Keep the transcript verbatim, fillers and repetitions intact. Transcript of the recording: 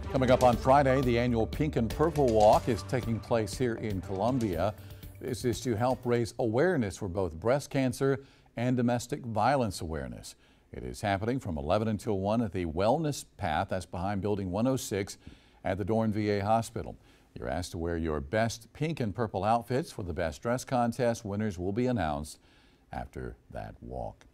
Coming up on Friday, the annual Pink and Purple Walk is taking place here in Columbia. This is to help raise awareness for both breast cancer and domestic violence awareness. It is happening from eleven until one at the Wellness Path, that's behind Building one oh six at the Dorn V A Hospital. You're asked to wear your best pink and purple outfits for the best dress contest. Winners will be announced after that walk.